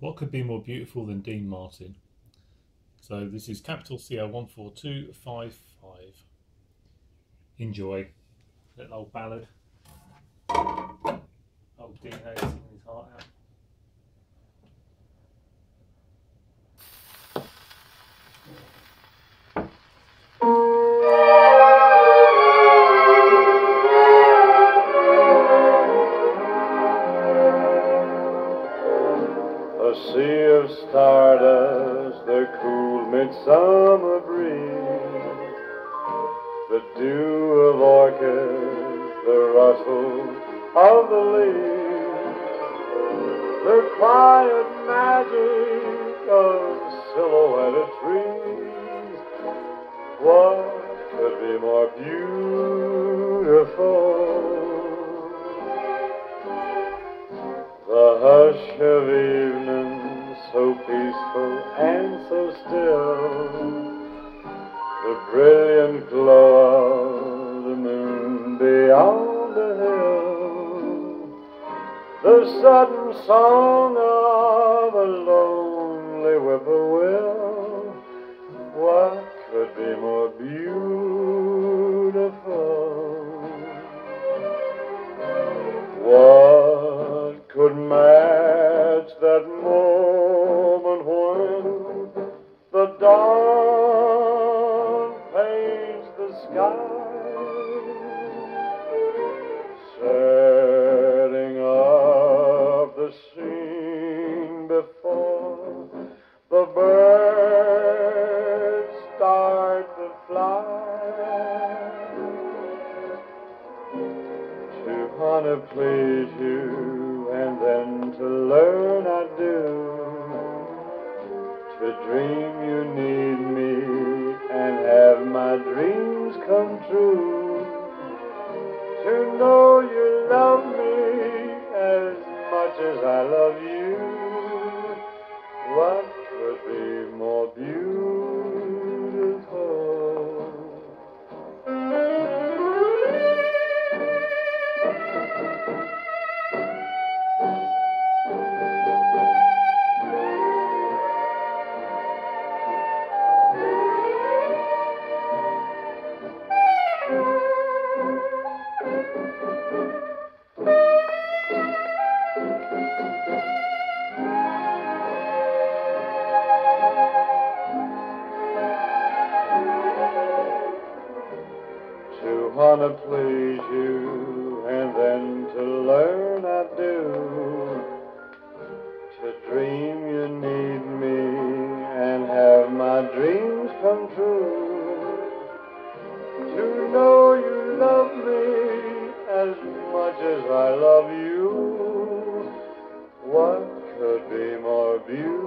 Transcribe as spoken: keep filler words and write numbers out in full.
What could be more beautiful than Dean Martin? So this is capital C L one four two five five. Enjoy. Little old ballad. Old Dean there singing his heart out. A sea of stardust, the cool midsummer breeze, the dew of orchids, the rustle of the leaves, the quiet magic of silhouetted trees. What could be more beautiful? The hush of evening, so peaceful and so still, the brilliant glow of the moon beyond the hill, the sudden song of a lonely whippoorwill. What could be more beautiful? What could match that moment when the dawn paints the sky, setting up the scene before the birds start to fly? To wanna please you and then to learn I do, to dream you need me and have my dreams come true, to know you love me as much as I love you. What could be more beautiful? To wanna please you and then to learn I do, to dream you need me and have my dreams come true, to know you love me as much as I love you. What could be more beautiful?